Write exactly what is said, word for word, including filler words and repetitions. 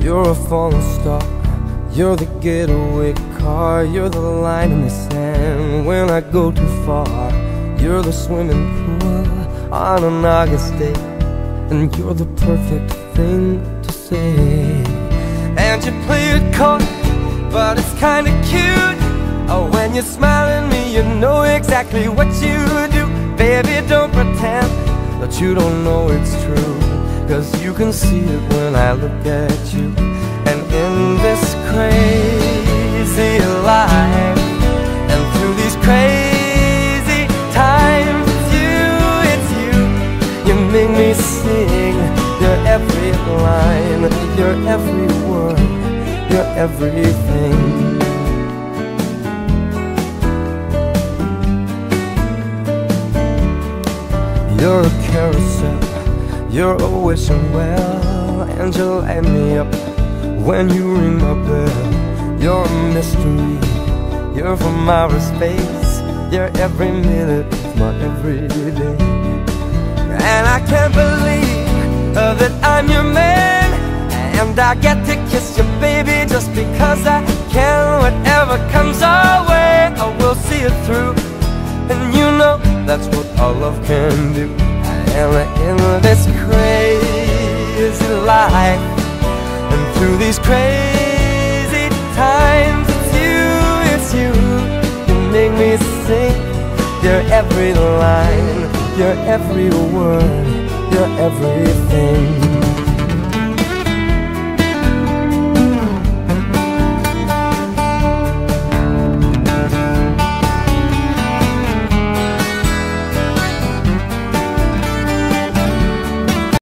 You're a falling star, you're the getaway car, you're the line in the sand when I go too far. You're the swimming pool on an August day, and you're the perfect thing to say. And you play it coy, but it's kinda cute. Oh, when you smile at me, you know exactly what you do. Baby, don't pretend that you don't know it's true, 'cause you can see it when I look at you. And in this crazy life, and through these crazy times, it's you, it's you. You make me sing your every line, your every word, your everything. You're a carousel, you're a wishing well, and you light me up when you ring my bell. You're a mystery, you're from outer space, you're every minute of my everyday. And I can't believe uh, that I'm your man, and I get to kiss you, baby, just because I can. Whatever comes our way, I will see it through, and you know that's what our love can do. And in this crazy life, and through these crazy times, it's you, it's you. You make me sing your every line, your every word, your everything.